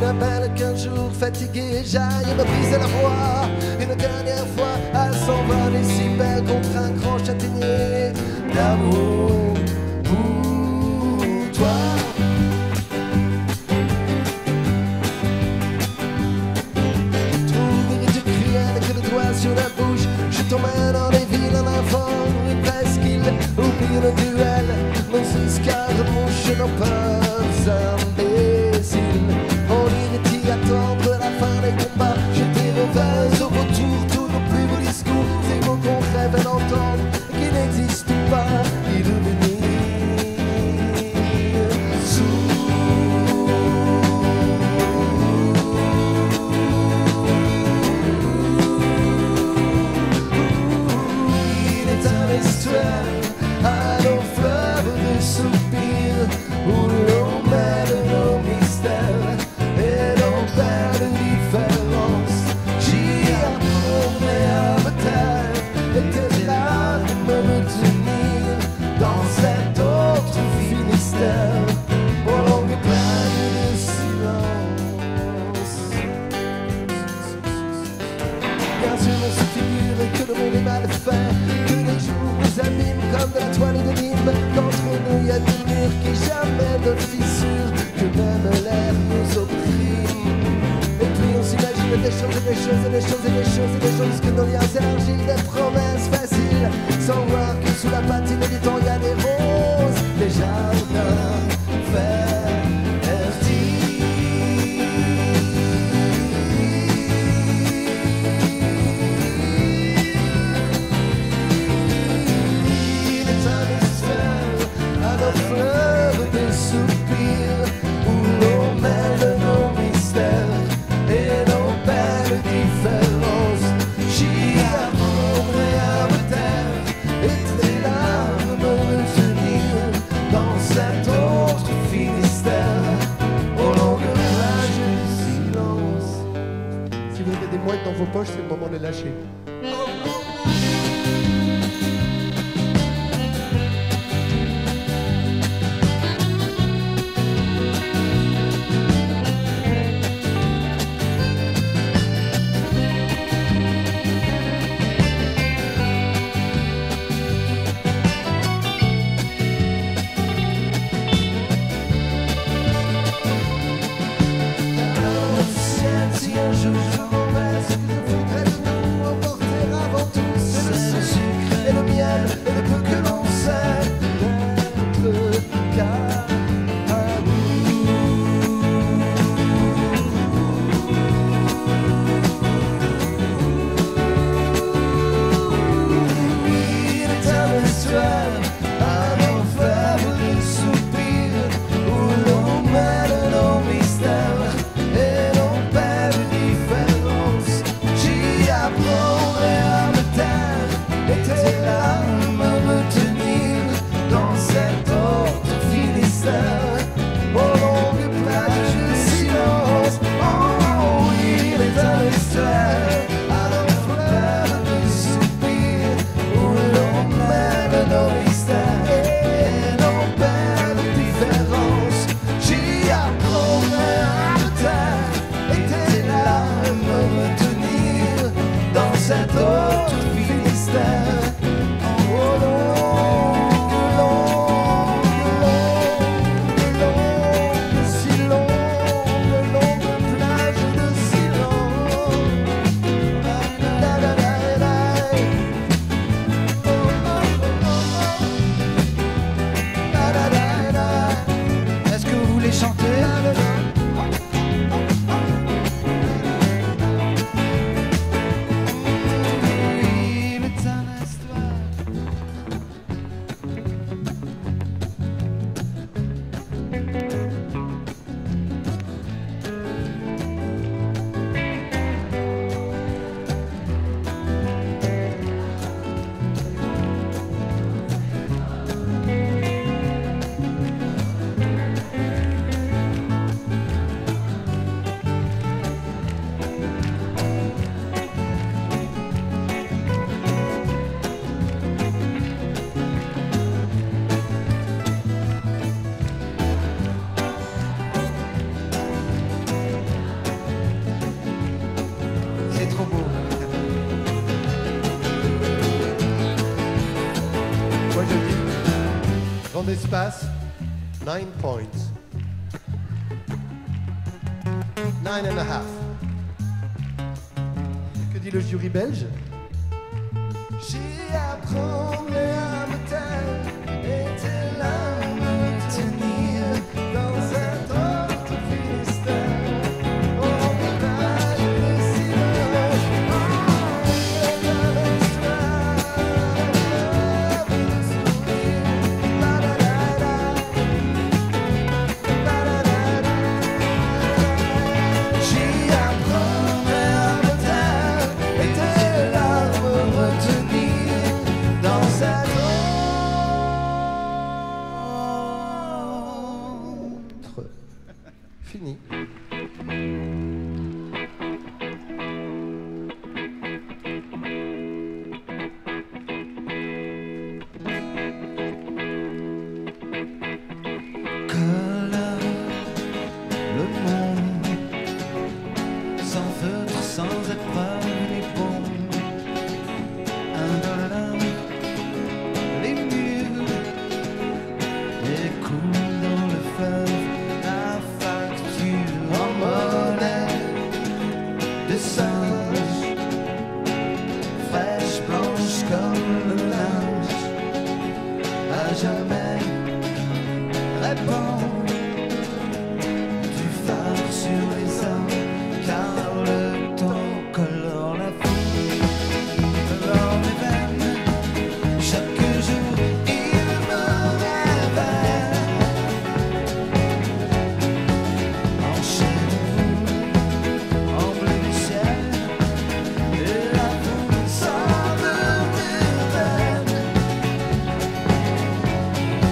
souviens belle qu'un jour fatigué j'aille me briser la voix. Une dernière fois à s'envoler si belle contre un grand châtaignier d'amour pour toi. Trouver du cruel que le doigt sur la bouche. Je t'emmène dans les villes en avant, une presqu'île, oublie le duel. Mon escale, mon chemin pas imbécile. On irait t'y attendre la fin des combats. Je t'ai revers au retour, tous nos plus beaux discours. Ces mots qu'on rêve d'entendre, qui n'existent pas, et devenir à nos fleuves de soupirs où l'on mêle nos mystères et l'on perd de différence. J'y apprendrai à me taire et tes larmes me tenir dans cet autre Finistère aux longues plages de silence. Bien sûr on se figure que le monde est mal fait, que les jours nous abîment comme de la toile de Nîmes. D'entre nous y a des murs qui jamais de fissures, que même l'air nous opprime. Et puis on s'imagine des choses et des choses et des choses et des choses et des choses, que nos liens s'élargissent, des promesses faciles, sans voir que sous la patine du temps y a des roses, des jardins verts. Fleuve de soupirs où l'on mêle nos mystères et nos belles différences. J'y apprendrai à me taire et tes larmes me tenir dans cet autre Finistère aux longues plages du silence. Si vous avez des mouettes dans vos poches, c'est le moment de les lâcher. No je dis. Grand espace, 9 points. 9,5. Que dit le jury belge? J'y apprendrai à me taire et tes larmes me tenir dans un autre Finistère. Oh, mais pas le silence. J'y apprendrai à me taire et tes larmes retenir dans cette autre. Fini. Colore le monde sans feutre, sans épreuve ni bombe. Indolent, les murs écoulent dans le fleuve la facture en monnaie de singe, fraîche, blanche comme le linge, à jamais répand du phare sur les hommes, car le temps colore la vie, colore mes veines. Chaque jour il me révèle en chaîne, en bleu du ciel, et la foule sort de mes veines.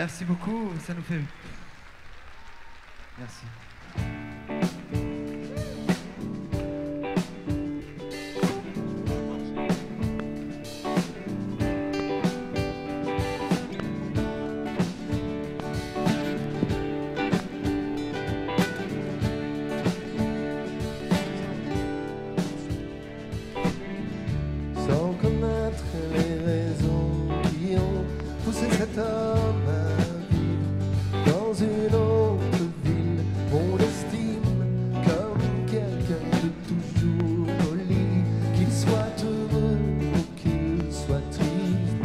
Merci beaucoup, ça nous fait... Merci. Sans connaître les raisons qui ont poussé cet homme à vivre dans une autre ville. On l'estime comme quelqu'un de toujours poli, qu'il soit heureux ou qu'il soit triste,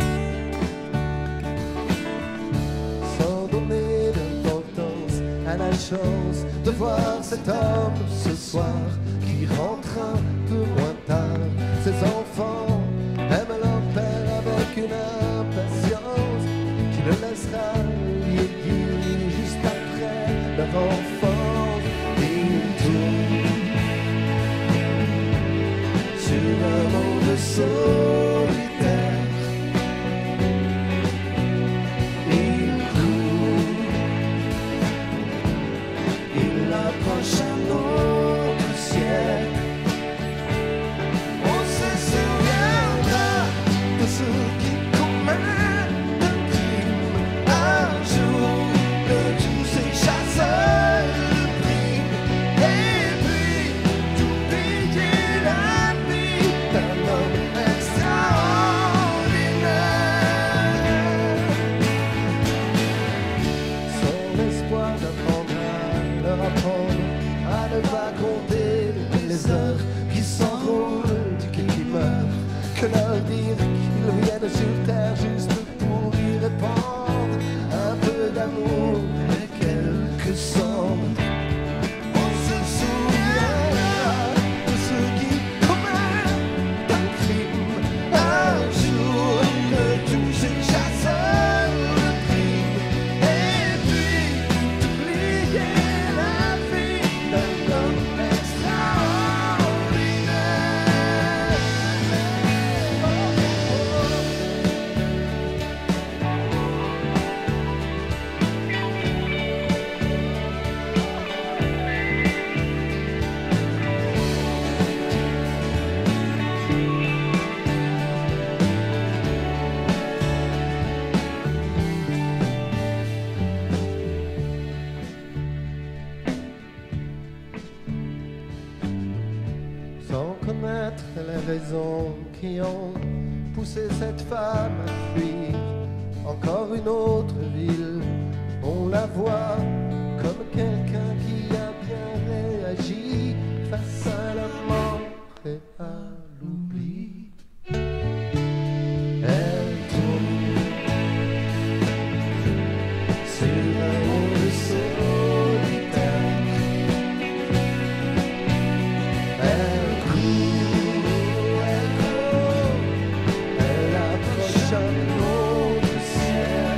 sans donner d'importance à la chance de voir cet homme ce soir qui rentre un peu moins tard. Ses enfants aiment leur père avec une impatience qui le laissera vieillir juste après leur enfance. Il tourne sur un monde solitaire. Il court, il approche un autre ciel. Ceux qui commettent un crime, un jour de tous ces chasseurs de primes, et puis d'oublier la vie d'un homme extraordinaire. Sans l'espoir d'apprendre à leur apprendre à ne pas compter les heures qui s'enroulent du quai qui meurt, que leur dire qu'ils viennent sur terre juste pour y répandre un peu d'amour et quelques cendres. On se souviendra de ceux qui commettent un crime, un jour de tous ces chasseurs de primes, et puis d'oublier la vie d'un homme extraordinaire. Sans connaître les raisons qui ont poussé cette femme à fuir encore une autre ville, on la voit comme quelqu'un qui a bien réagi face à la mort et à l'oubli. Elle tourne sur un monde solitaire. Elle court, elle approche un autre ciel.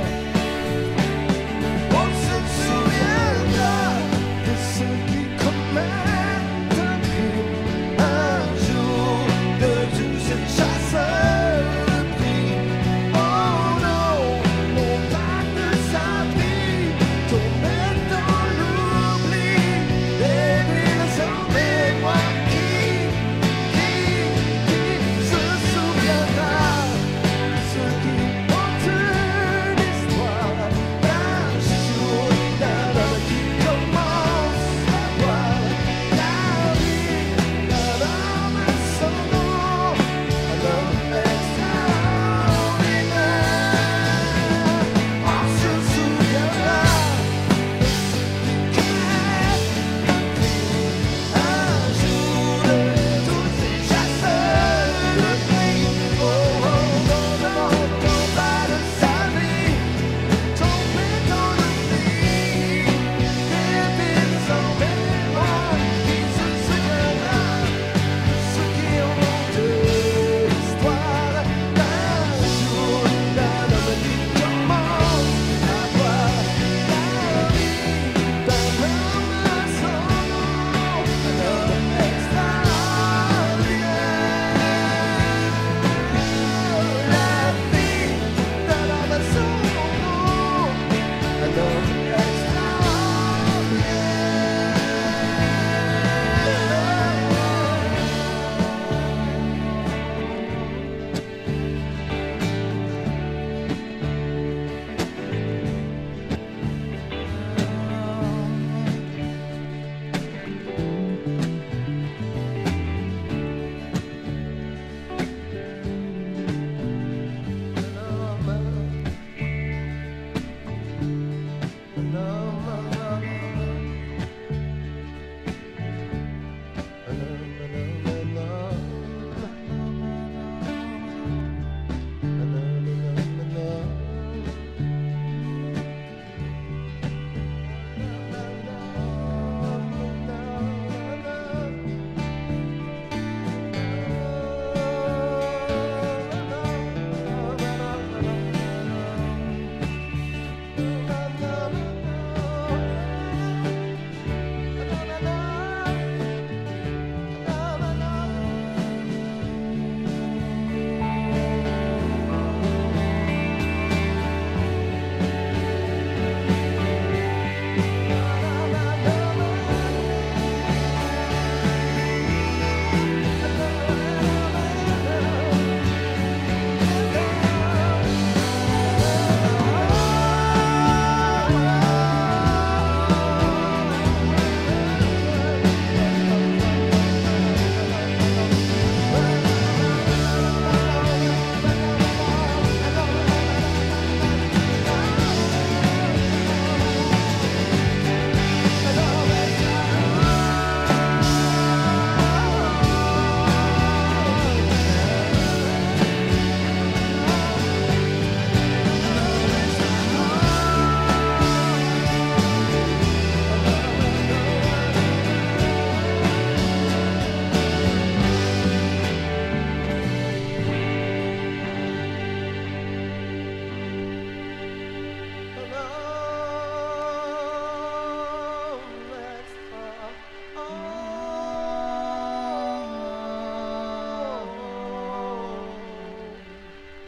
On se souviendra de ceux qui commettent un crime, un jour de tous ces chasseurs de primes. Oh non, on parle de sa vie,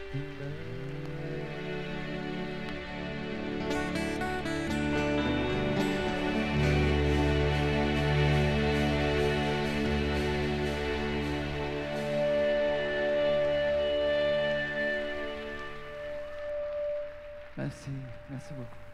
Merci, merci beaucoup.